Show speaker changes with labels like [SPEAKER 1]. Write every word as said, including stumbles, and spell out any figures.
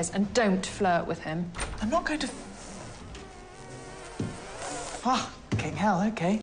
[SPEAKER 1] upstairs and don't flirt with him.
[SPEAKER 2] I'm not going to... Fucking hell, OK.